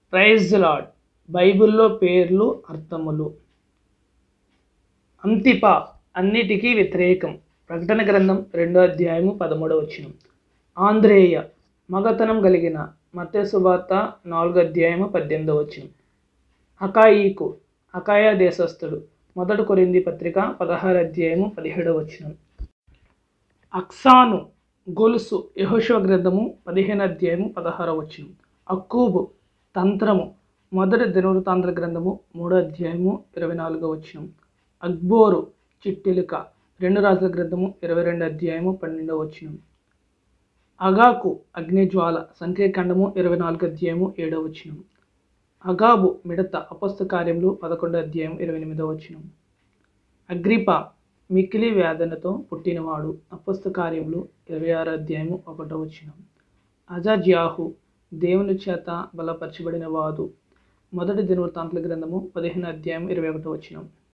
Praise lord. బైబిల్లో పేర్లు అర్థములు. అంతిప అన్నిటికీ వ్యతిరేకం. ప్రకటన గ్రంథం 2వ అధ్యాయము 13వ వచనం. ఆంద్రేయ మగతనం కలిగిన. మత్తయి సువార్త 4వ అధ్యాయము 18వ వచనం. అకాయికు అకాయా దేశస్థుడు. 1 కొరింథీ పత్రిక 16వ అధ్యాయము 17వ వచనం. అక్సాను గొలుసు. యెహోషువ గ్రంథము 15వ అధ్యాయము 16వ వచనం. అక్కూబు తంత్రము. 1 దినవృత్తాంతముల గ్రంథము 3వ అధ్యాయము 24వ వచనం. అక్బోరు చిట్టెలిక. 2 రాజుల గ్రంథము 22వ అధ్యాయము 12వ వచనం. అగాకు అగ్నిజ్వాల. సంఖ్యాకాండము 24వ అధ్యాయము 7వ వచనం. అగాబు మిడత. అపొస్తల కార్యములు 11వ అధ్యాయం 28వ వచనం. అగ్రిప మిక్కిలి వేదనతో పుట్టినవాడు. అపొస్తల కార్యములు 26వ అధ్యాయము 1వ వచనం. అజజ్యాహు దేవుని చేత బలపరచబడిన వాడు. 1 దినవృత్తాంతముల గ్రంథము 15వ అధ్యాయం 21వ వచనం.